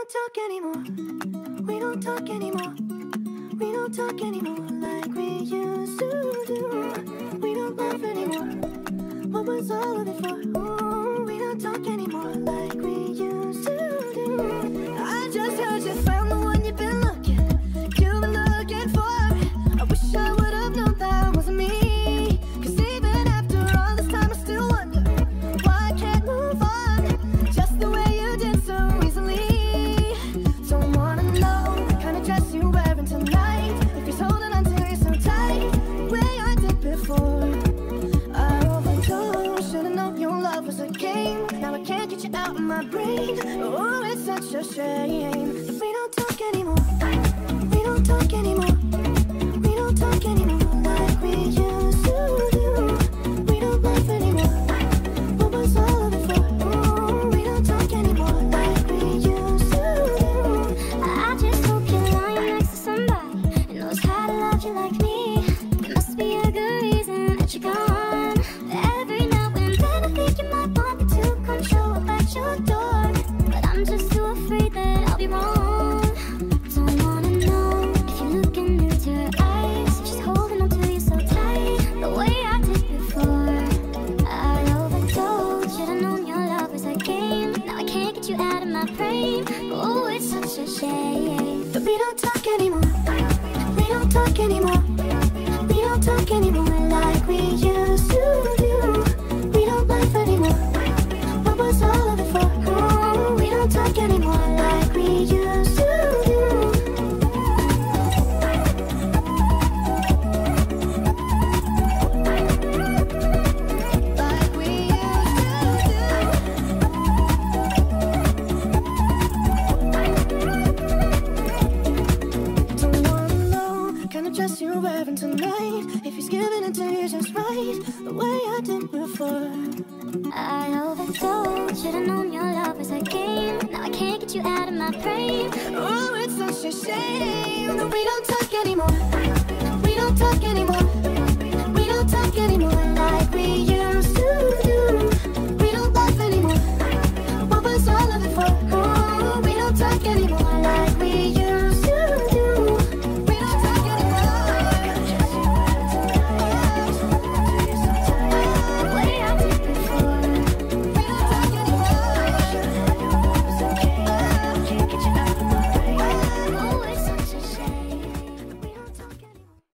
don't talk anymore. We don't talk anymore. We don't talk anymore like we used to do. We don't laugh anymore. What was all of it for? Ooh, we don't talk anymore like we used to do. I just heard you found the one you've been looking for. I wish I would have known that wasn't me. 'Cause even after all this time I still wonder why I can't move on just the way you did so easily. Don't wanna know the kind of dress you're wearing tonight, if he's holding on to you so tight the way I did before. I overdosed, should've known your love was a game. Now I can't get you out of my brain. Oh, it's such a shame that we don't talk anymore. We don't talk anymore. We don't talk anymore like we used to do. We don't laugh anymore. What was all of it for? Ooh, we don't talk anymore like we used to do. I just hope you're lying next to somebody who knows how to love you like me. There must be a good reason that you're gone. Every now and then I think you might want me to come show up at your door, but I'm just too afraid that I'll be wrong. Don't wanna know if you're looking into her eyes, if she's holding on to you so tight the way I did before. I overdosed, should've known your love was a game. Now I can't get you out of my brain. Oh, it's such a shame But we don't talk anymore. We don't talk anymore. We don't talk anymore like we used to do. We don't laugh anymore. What was all of it for? Ooh, we don't talk anymore like we used to do. Like we used to do. Don't wanna know the kind of dress you're wearing tonight, if he's giving it to you just right the way I did before. I overdosed, should've known your love was a game. Now I can't get you out of my brain. Oh, it's such a shame that we don't talk anymore. We don't talk anymore. We don't talk anymore like we used to.